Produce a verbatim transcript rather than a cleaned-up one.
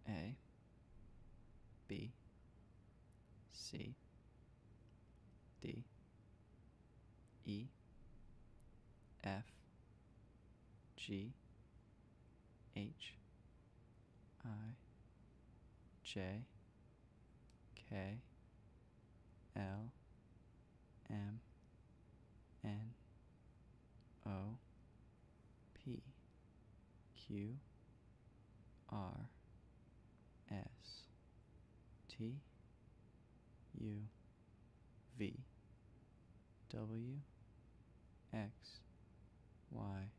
A B C D E F G H I J K L M N O P Q R S T U V W X Y